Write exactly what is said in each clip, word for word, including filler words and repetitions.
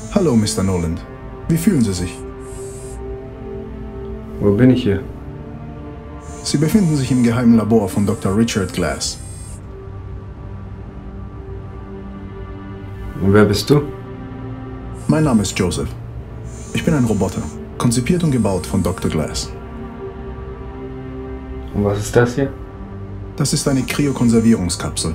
Hallo, Mister Noland. Wie fühlen Sie sich? Wo bin ich hier? Sie befinden sich im geheimen Labor von Doktor Richard Glass. Und wer bist du? Mein Name ist Joseph. Ich bin ein Roboter, konzipiert und gebaut von Doktor Glass. Und was ist das hier? Das ist eine Kryokonservierungskapsel.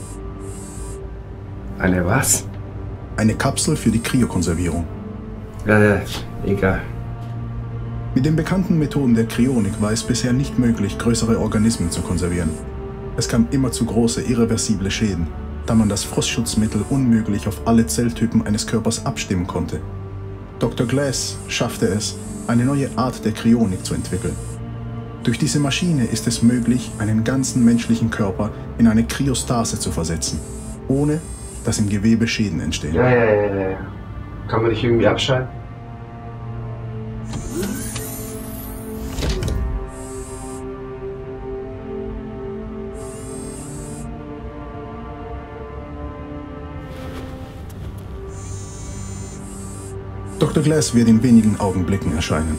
Eine was? Eine Kapsel für die Kryokonservierung. Ja, ja, egal. Mit den bekannten Methoden der Kryonik war es bisher nicht möglich, größere Organismen zu konservieren. Es kam immer zu große, irreversible Schäden, da man das Frostschutzmittel unmöglich auf alle Zelltypen eines Körpers abstimmen konnte. Doktor Glass schaffte es, eine neue Art der Kryonik zu entwickeln. Durch diese Maschine ist es möglich, einen ganzen menschlichen Körper in eine Kryostase zu versetzen, ohne dass im Gewebe Schäden entstehen. Ja, ja, ja, ja. Kann man dich irgendwie abschalten? Doktor Glass wird in wenigen Augenblicken erscheinen.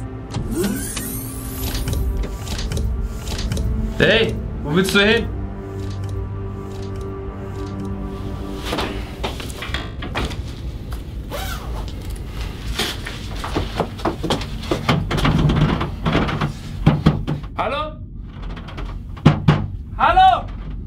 Hey, wo willst du hin? Hallo? Hallo?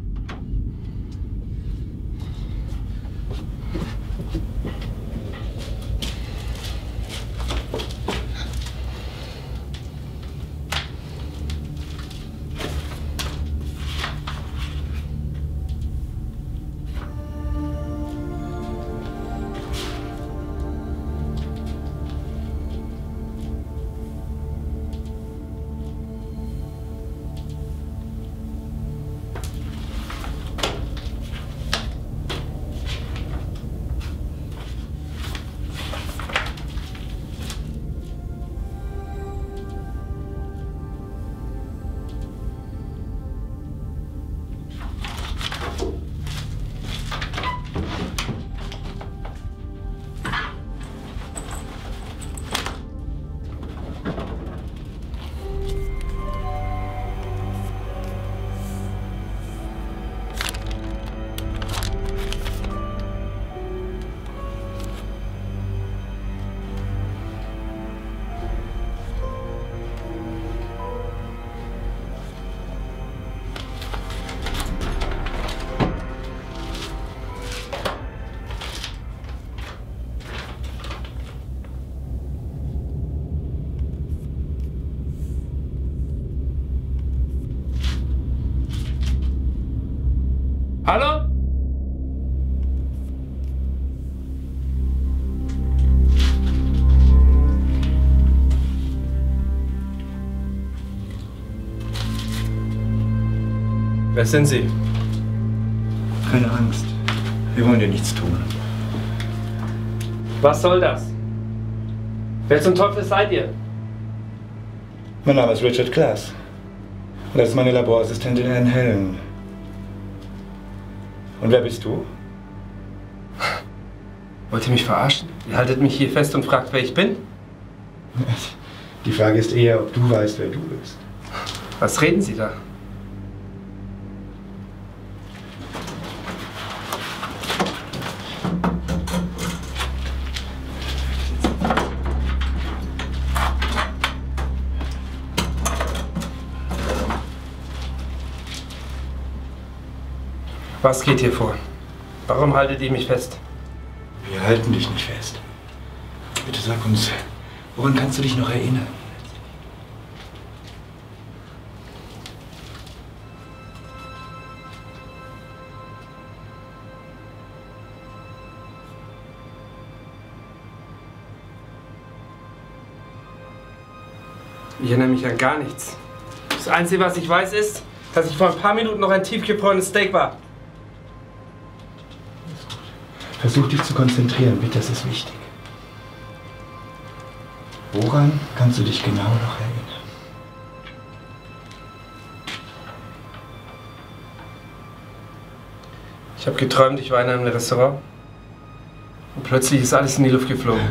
Hallo? Wer sind Sie? Keine Angst. Wir wollen dir nichts tun. Was soll das? Wer zum Teufel seid ihr? Mein Name ist Richard Glass. Und das ist meine Laborassistentin Anne Helen. Und wer bist du? Wollt ihr mich verarschen? Ihr haltet mich hier fest und fragt, wer ich bin? Die Frage ist eher, ob du weißt, wer du bist. Was reden Sie da? Was geht hier vor? Warum haltet ihr mich fest? Wir halten dich nicht fest. Bitte sag uns, woran kannst du dich noch erinnern? Ich erinnere mich an gar nichts. Das Einzige, was ich weiß, ist, dass ich vor ein paar Minuten noch ein tiefgefrorenes Steak war. Versuch dich zu konzentrieren, bitte, das ist wichtig. Woran kannst du dich genau noch erinnern? Ich habe geträumt, ich war in einem Restaurant. Und Plötzlich ist alles in die Luft geflogen.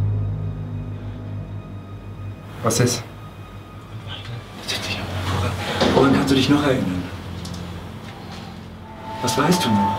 Was ist? Woran kannst du dich noch erinnern? Was weißt du noch?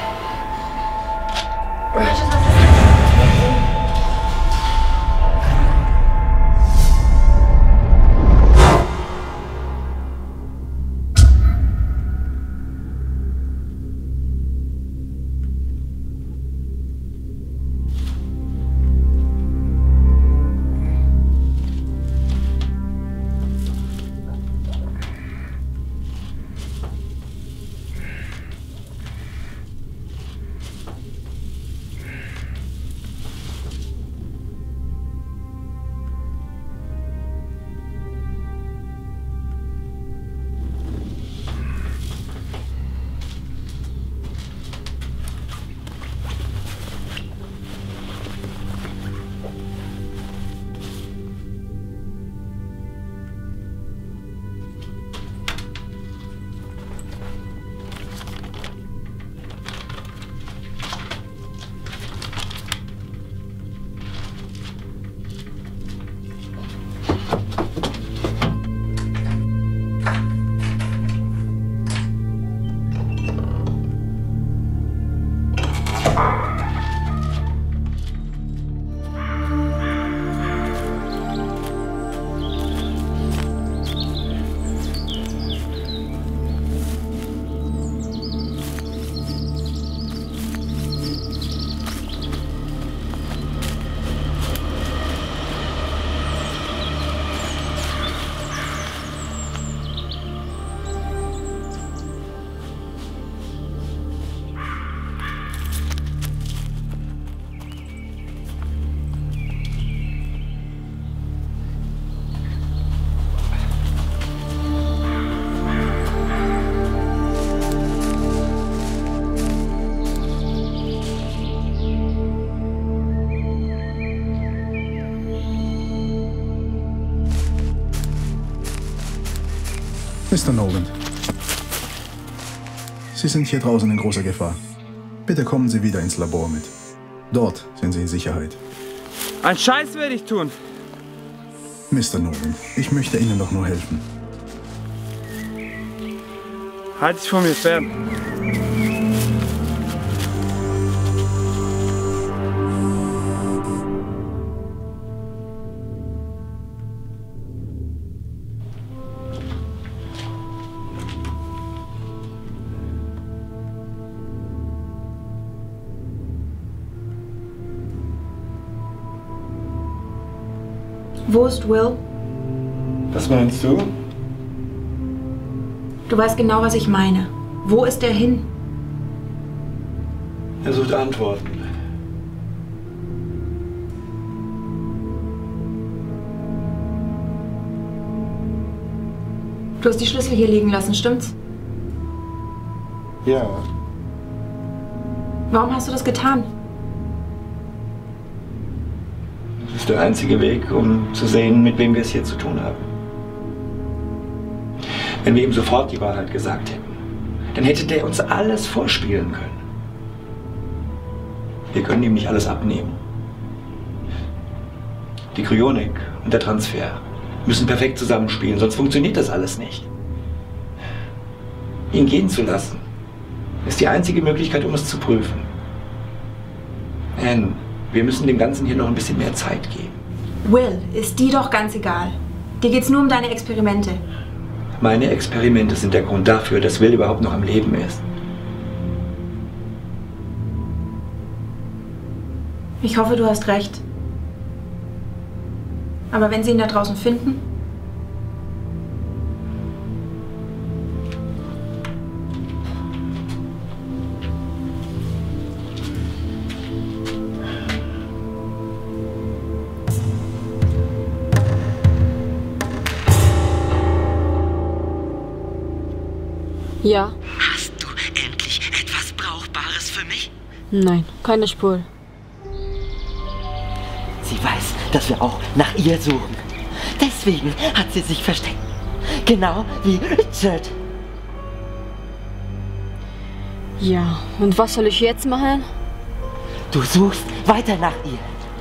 Mister Nolan, Sie sind hier draußen in großer Gefahr. Bitte kommen Sie wieder ins Labor mit. Dort sind Sie in Sicherheit. Ein Scheiß werde ich tun. Mister Nolan, ich möchte Ihnen doch nur helfen. Halt dich von mir fern. Wo ist Will? Was meinst du? Du weißt genau, was ich meine. Wo ist er hin? Er sucht Antworten. Du hast die Schlüssel hier liegen lassen, stimmt's? Ja. Warum hast du das getan? Das ist der einzige Weg, um zu sehen, mit wem wir es hier zu tun haben. Wenn wir ihm sofort die Wahrheit gesagt hätten, dann hätte der uns alles vorspielen können. Wir können ihm nicht alles abnehmen. Die Kryonik und der Transfer müssen perfekt zusammenspielen, sonst funktioniert das alles nicht. Ihn gehen zu lassen, ist die einzige Möglichkeit, um es zu prüfen. Anne, wir müssen dem Ganzen hier noch ein bisschen mehr Zeit geben. Will, ist dir doch ganz egal. Dir geht's nur um deine Experimente. Meine Experimente sind der Grund dafür, dass Will überhaupt noch am Leben ist. Ich hoffe, du hast recht. Aber wenn sie ihn da draußen finden? Ja. Hast du endlich etwas Brauchbares für mich? Nein, keine Spur. Sie weiß, dass wir auch nach ihr suchen. Deswegen hat sie sich versteckt. Genau wie Richard. Ja, und was soll ich jetzt machen? Du suchst weiter nach ihr.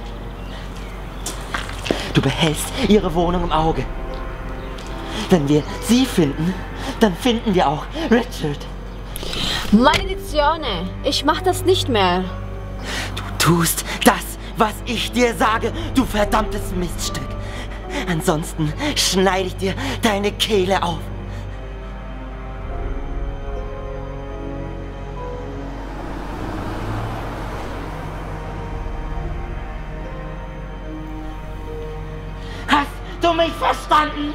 Du behältst ihre Wohnung im Auge. Wenn wir sie finden, dann finden wir auch Richard. Maledizione, ich mach das nicht mehr. Du tust das, was ich dir sage, du verdammtes Miststück. Ansonsten schneide ich dir deine Kehle auf. Hast du mich verstanden?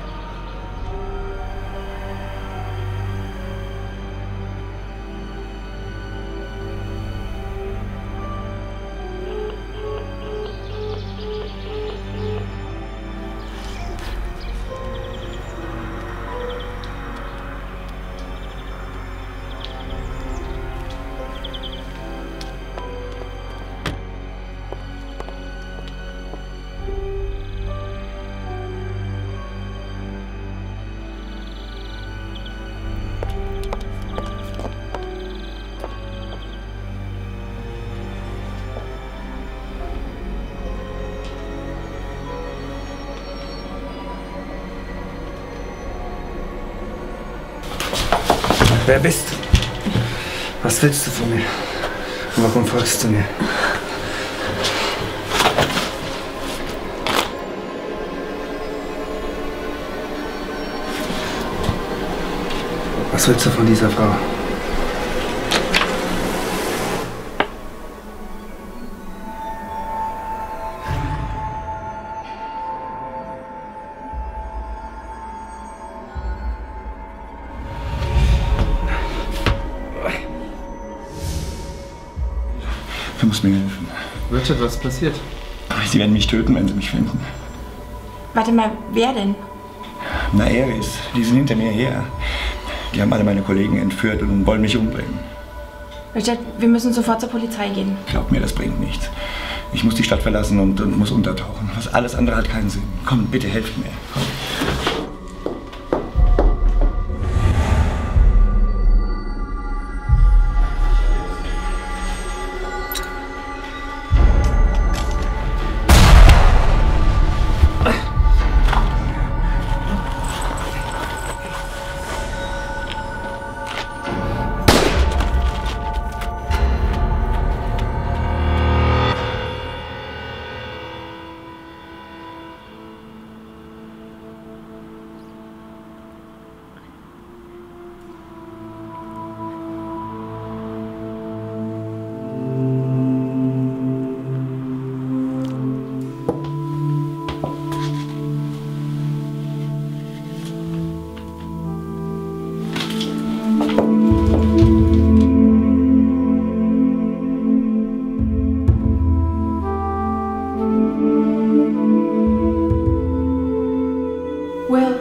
Wer bist du? Was willst du von mir? Und warum folgst du mir? Was willst du von dieser Frau? Du musst mir helfen. Richard, was ist passiert? Sie werden mich töten, wenn sie mich finden. Warte mal, wer denn? Na, Ares. Die sind hinter mir her. Die haben alle meine Kollegen entführt und wollen mich umbringen. Richard, wir müssen sofort zur Polizei gehen. Glaub mir, das bringt nichts. Ich muss die Stadt verlassen und, und muss untertauchen. Was alles andere hat keinen Sinn. Komm, bitte helft mir. Komm. Will.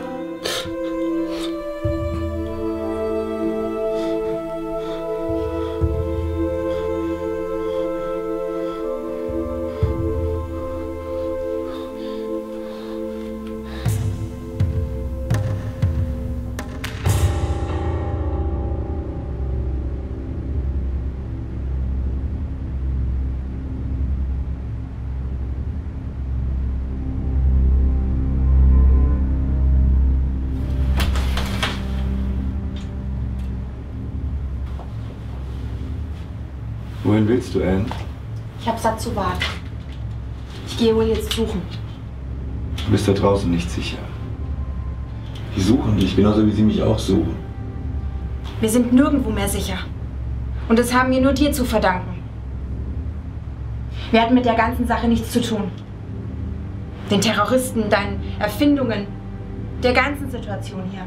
Wohin willst du, Anne? Ich hab satt zu warten. Ich gehe Will jetzt suchen. Du bist da draußen nicht sicher. Die suchen dich, genauso wie sie mich auch suchen. Wir sind nirgendwo mehr sicher. Und das haben wir nur dir zu verdanken. Wir hatten mit der ganzen Sache nichts zu tun. Den Terroristen, deinen Erfindungen, der ganzen Situation hier.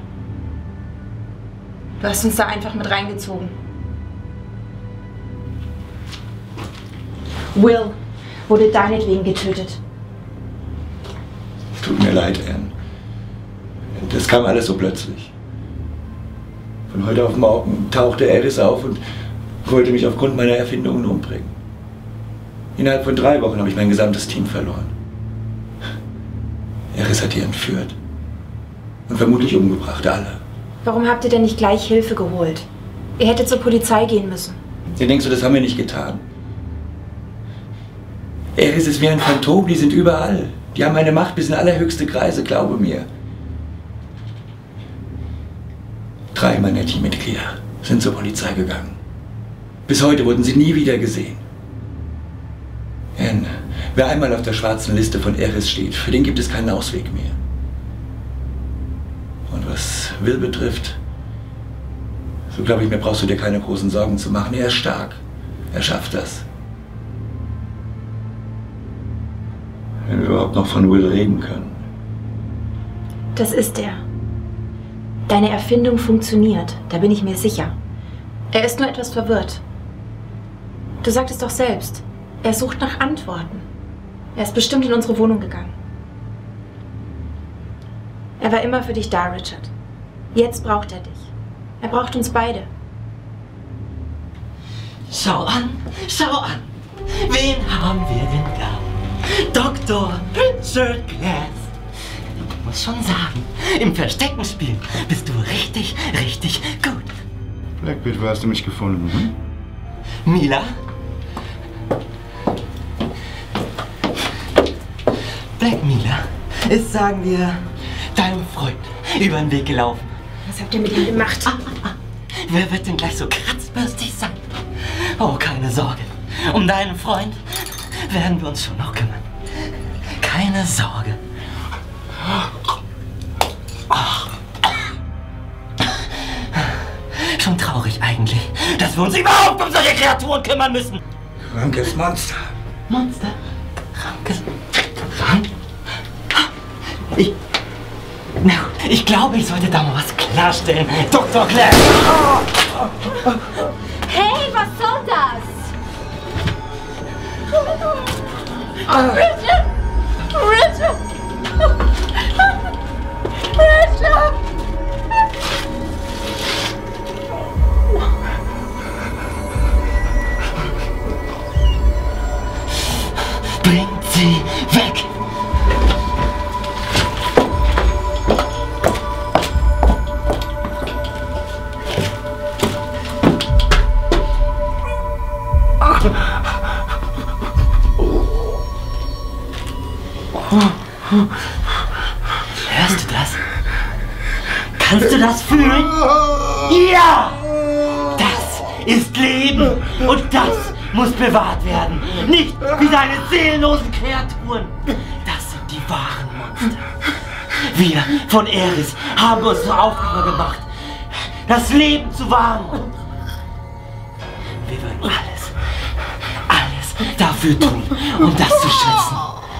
Du hast uns da einfach mit reingezogen. Will wurde deinetwegen getötet. Tut mir leid, Anne. Das kam alles so plötzlich. Von heute auf morgen tauchte Ares auf und wollte mich aufgrund meiner Erfindungen umbringen. Innerhalb von drei Wochen habe ich mein gesamtes Team verloren. Ares hat die entführt. Und vermutlich umgebracht, alle. Warum habt ihr denn nicht gleich Hilfe geholt? Ihr hättet zur Polizei gehen müssen. Ihr denkst du, das haben wir nicht getan? Eris ist wie ein Phantom, die sind überall. Die haben eine Macht bis in allerhöchste Kreise, glaube mir. Drei meiner Teammitglieder sind zur Polizei gegangen. Bis heute wurden sie nie wieder gesehen. Anne, wer einmal auf der schwarzen Liste von Eris steht, für den gibt es keinen Ausweg mehr. Und was Will betrifft, so glaube ich mir, brauchst du dir keine großen Sorgen zu machen. Er ist stark. Er schafft das. Wenn wir überhaupt noch von Will reden können. Das ist er. Deine Erfindung funktioniert, da bin ich mir sicher. Er ist nur etwas verwirrt. Du sagtest doch selbst, er sucht nach Antworten. Er ist bestimmt in unsere Wohnung gegangen. Er war immer für dich da, Richard. Jetzt braucht er dich. Er braucht uns beide. Schau an, schau an. Wen haben wir denn da? Doktor Richard Glass. Ich muss schon sagen, im Versteckenspiel bist du richtig, richtig gut. Blackbeard, wo hast du mich gefunden? Hm? Mila? Black Mila ist, sagen wir, deinem Freund über den Weg gelaufen. Was habt ihr mit ihm gemacht? Ah, ah, ah. Wer wird denn gleich so kratzbürstig sein? Oh, keine Sorge. Um deinen Freund werden wir uns schon noch kümmern. Keine Sorge. Oh. Schon traurig eigentlich, dass wir uns überhaupt um solche Kreaturen kümmern müssen. Rankes Monster. Monster? Rankes... Rank? Ich... Na gut, ich glaube, ich sollte da mal was klarstellen. Doktor Glass! Hey, was soll das? Richard! Richard! Richard! Bringt sie weg! Hörst du das? Kannst du das fühlen? Ja! Das ist Leben und das muss bewahrt werden. Nicht wie deine seelenlosen Kreaturen. Das sind die wahren Monster. Wir von Eris haben uns zur Aufgabe gemacht, das Leben zu wahren. Wir würden alles, alles dafür tun, um das zu schützen.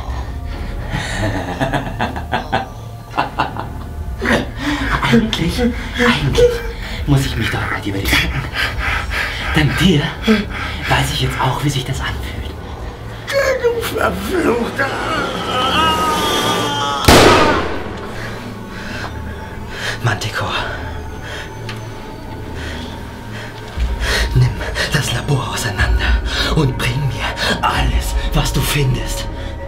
Eigentlich, eigentlich muss ich mich doch bei dir bedanken. Dank dir weiß ich jetzt auch, wie sich das anfühlt. Du verfluchter! Manticore, nimm das Labor auseinander und bring mir alles, was du findest.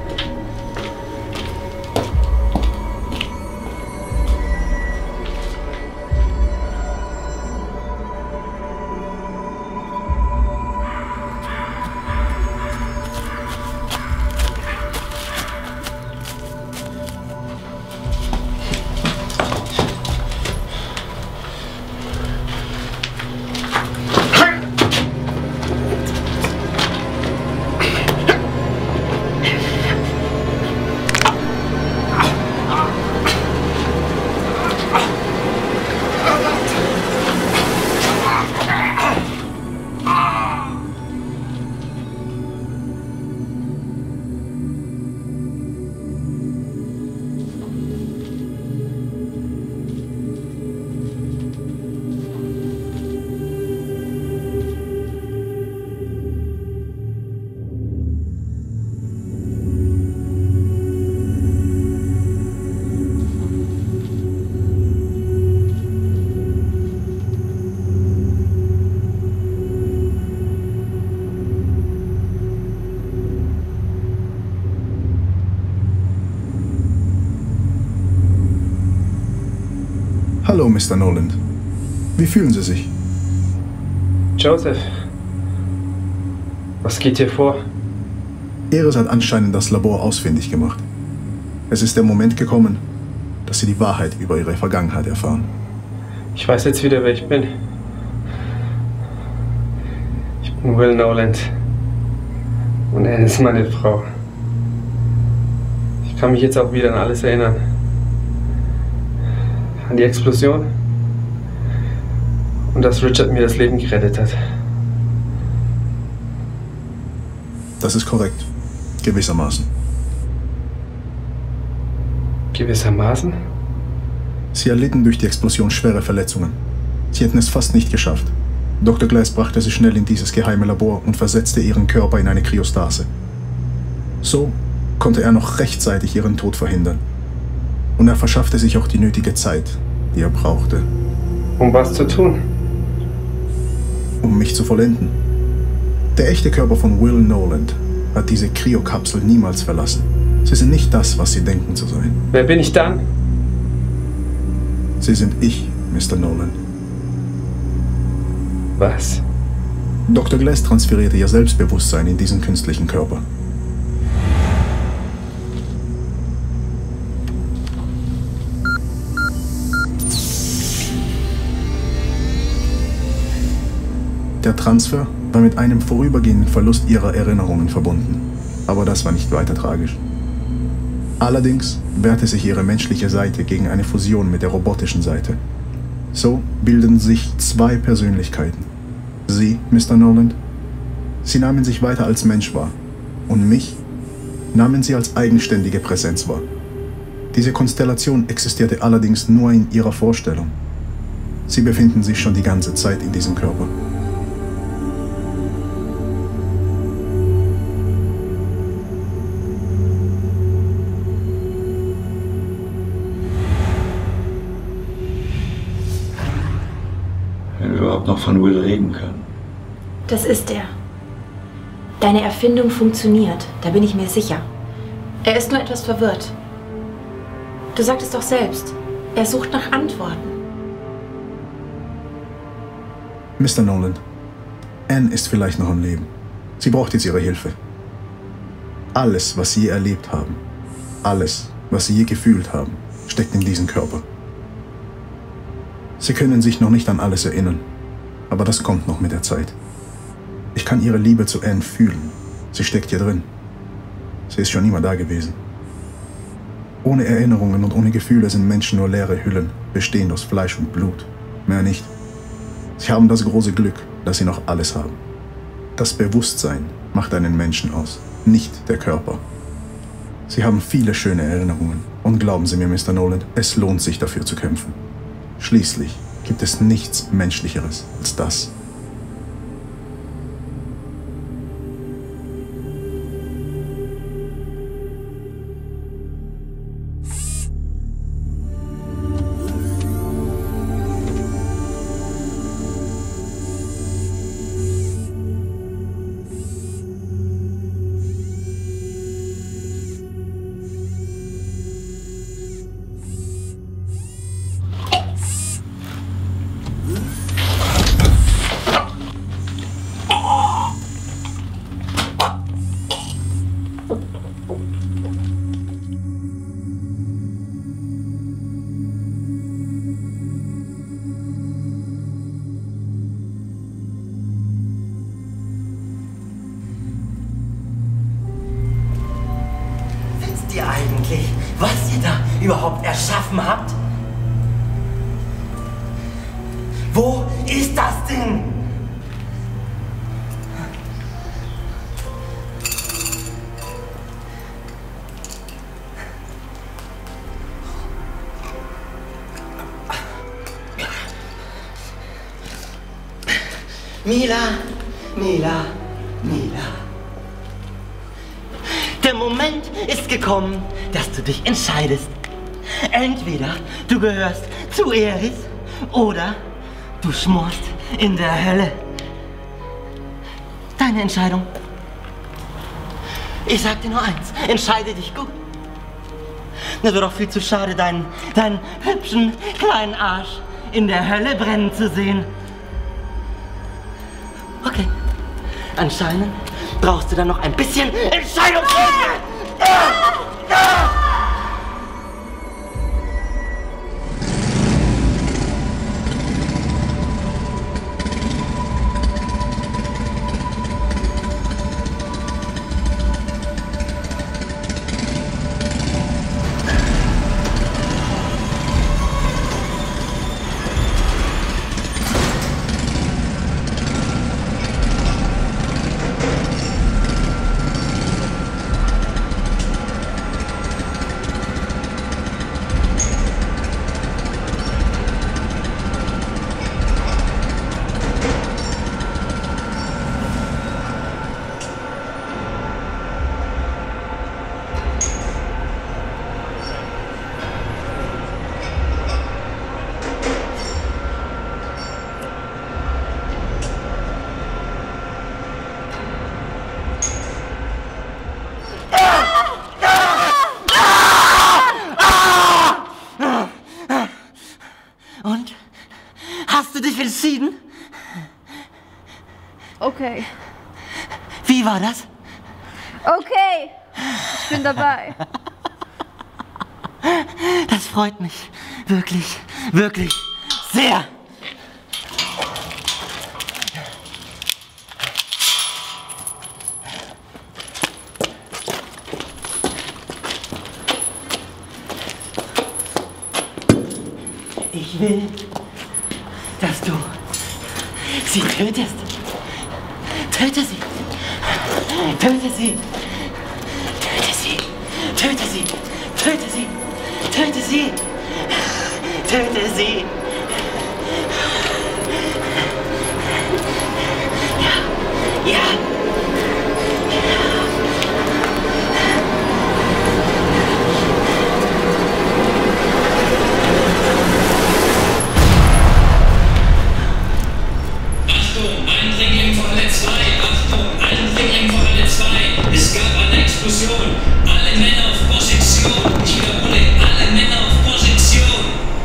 Hallo, Mister Noland. Wie fühlen Sie sich? Joseph, was geht hier vor? Eris hat anscheinend das Labor ausfindig gemacht. Es ist der Moment gekommen, dass sie die Wahrheit über ihre Vergangenheit erfahren. Ich weiß jetzt wieder, wer ich bin. Ich bin Will Noland. Und Anne ist meine Frau. Ich kann mich jetzt auch wieder an alles erinnern. An die Explosion. Und dass Richard mir das Leben gerettet hat. Das ist korrekt. Gewissermaßen. Gewissermaßen? Sie erlitten durch die Explosion schwere Verletzungen. Sie hätten es fast nicht geschafft. Doktor Glass brachte sie schnell in dieses geheime Labor und versetzte ihren Körper in eine Kryostase. So konnte er noch rechtzeitig ihren Tod verhindern. Und er verschaffte sich auch die nötige Zeit, die er brauchte. Um was zu tun? Um mich zu vollenden. Der echte Körper von Will Noland hat diese Kryokapsel niemals verlassen. Sie sind nicht das, was sie denken zu sein. Wer bin ich dann? Sie sind ich, Mister Noland. Was? Doktor Glass transferierte ihr Selbstbewusstsein in diesen künstlichen Körper. Der Transfer war mit einem vorübergehenden Verlust ihrer Erinnerungen verbunden. Aber das war nicht weiter tragisch. Allerdings wehrte sich ihre menschliche Seite gegen eine Fusion mit der robotischen Seite. So bilden sich zwei Persönlichkeiten. Sie, Mister Noland, sie nahmen sich weiter als Mensch wahr. Und mich nahmen sie als eigenständige Präsenz wahr. Diese Konstellation existierte allerdings nur in ihrer Vorstellung. Sie befinden sich schon die ganze Zeit in diesem Körper. Wenn wir überhaupt noch von Will reden können. Das ist er. Deine Erfindung funktioniert, da bin ich mir sicher. Er ist nur etwas verwirrt. Du sagtest doch selbst, er sucht nach Antworten. Mister Noland, Anne ist vielleicht noch am Leben. Sie braucht jetzt Ihre Hilfe. Alles, was Sie je erlebt haben, alles, was Sie je gefühlt haben, steckt in diesem Körper. Sie können sich noch nicht an alles erinnern, aber das kommt noch mit der Zeit. Ich kann Ihre Liebe zu Anne fühlen. Sie steckt hier drin. Sie ist schon immer da gewesen. Ohne Erinnerungen und ohne Gefühle sind Menschen nur leere Hüllen, bestehend aus Fleisch und Blut. Mehr nicht. Sie haben das große Glück, dass sie noch alles haben. Das Bewusstsein macht einen Menschen aus, nicht der Körper. Sie haben viele schöne Erinnerungen. Und glauben Sie mir, Mister Noland, es lohnt sich dafür zu kämpfen. Schließlich gibt es nichts Menschlicheres als das. Ihr eigentlich, was ihr da überhaupt erschaffen habt? Wo ist das Ding? Mila, Mila, Mila. Der Moment ist gekommen, dass du dich entscheidest. Entweder du gehörst zu Eris oder du schmorst in der Hölle. Deine Entscheidung. Ich sag dir nur eins, entscheide dich gut. Es wäre doch viel zu schade, deinen, deinen hübschen kleinen Arsch in der Hölle brennen zu sehen. Okay, anscheinend brauchst du dann noch ein bisschen Entscheidungsfähigkeit. Ah! Ah! Und? Hast du dich entschieden? Okay. Wie war das? Okay. Ich bin dabei. Das freut mich. Wirklich, wirklich sehr. Ich will, dass du sie tötest. Töte sie. Töte sie. Töte sie. Töte sie. Töte sie. Töte sie. Töte sie. Ja. Ja. Eindringling vor Halle zwei, Achtung, Eindringling vor Halle zwei. Es gab eine Explosion. Alle Männer auf Position. Ich wiederhole, alle Männer auf Position.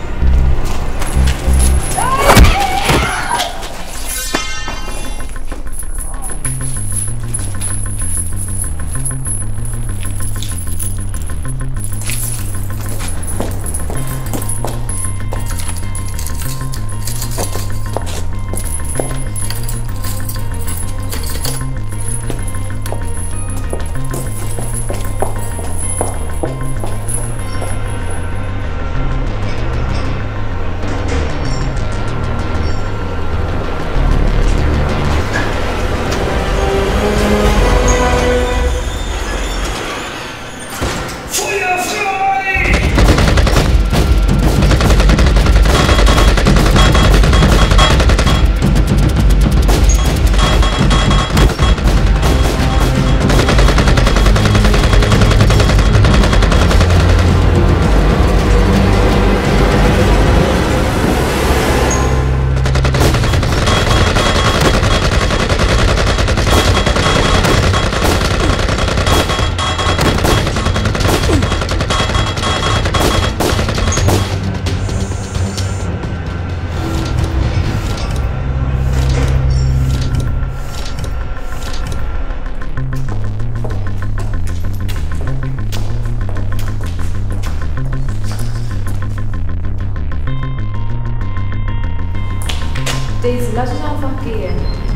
Daisy, lass uns einfach gehen.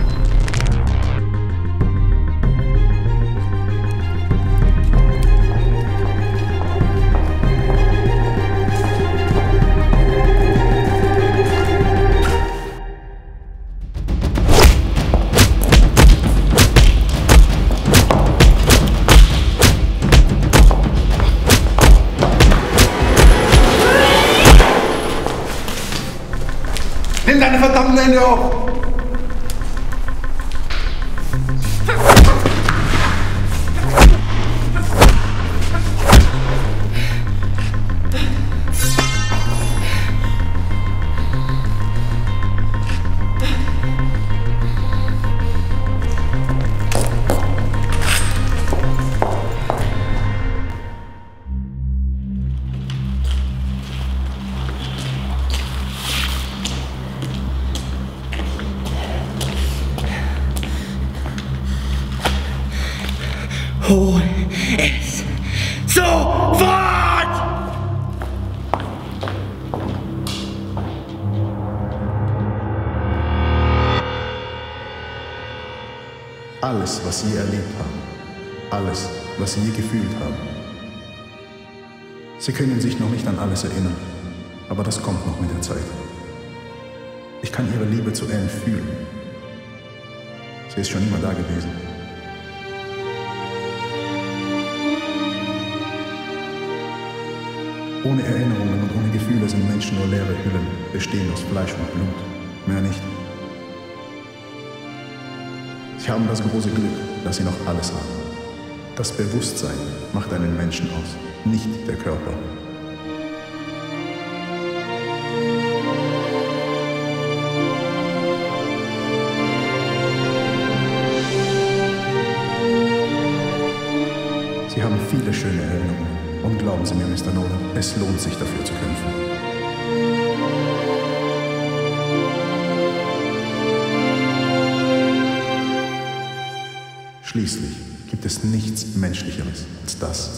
Nimm deine verdammten Hände hoch! alles, was sie je erlebt haben, alles, was sie je gefühlt haben. Sie können sich noch nicht an alles erinnern, aber das kommt noch mit der Zeit. Ich kann ihre Liebe zu Anne fühlen. Sie ist schon immer da gewesen. Ohne Erinnerungen und ohne Gefühle sind Menschen nur leere Hüllen, bestehen aus Fleisch und Blut, mehr nicht. Sie haben das große Glück, dass sie noch alles haben. Das Bewusstsein macht einen Menschen aus, nicht der Körper. Sie haben viele schöne Erinnerungen. Und glauben Sie mir, Mister Nolan, es lohnt sich dafür zu kämpfen. Schließlich gibt es nichts Menschlicheres als das.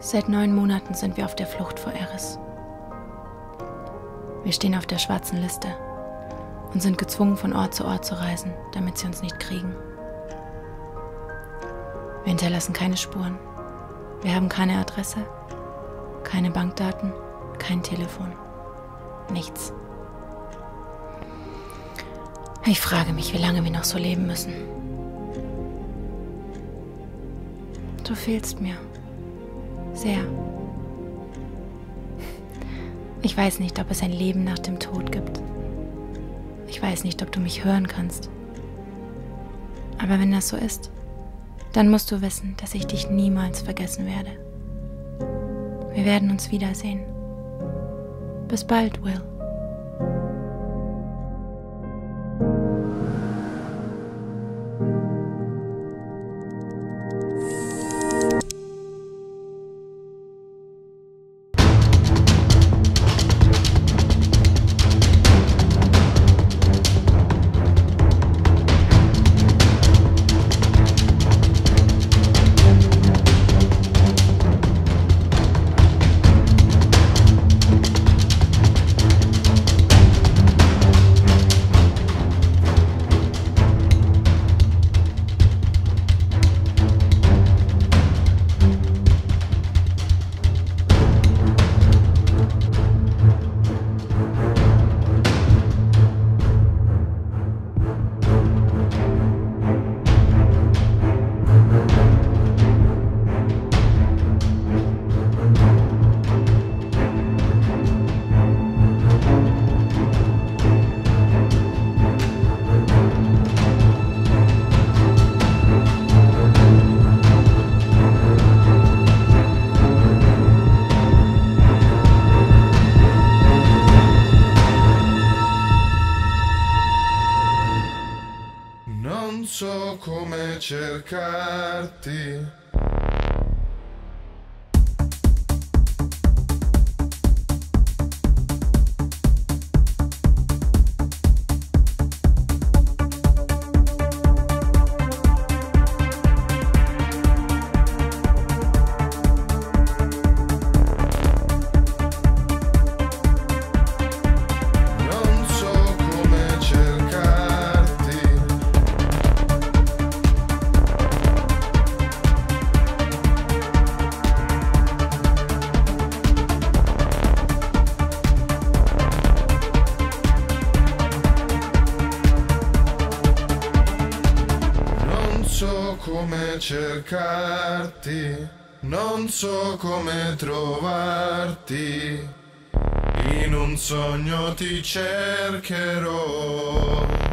Seit neun Monaten sind wir auf der Flucht vor Eris. Wir stehen auf der schwarzen Liste und sind gezwungen, von Ort zu Ort zu reisen, damit sie uns nicht kriegen. Wir hinterlassen keine Spuren. Wir haben keine Adresse, keine Bankdaten, kein Telefon. Nichts. Ich frage mich, wie lange wir noch so leben müssen. Du fehlst mir. Sehr. Ich weiß nicht, ob es ein Leben nach dem Tod gibt. Ich weiß nicht, ob du mich hören kannst. Aber wenn das so ist, dann musst du wissen, dass ich dich niemals vergessen werde. Wir werden uns wiedersehen. Bis bald, Will. Non so come cercarti. Come cercarti, non so come trovarti, in un sogno ti cercherò.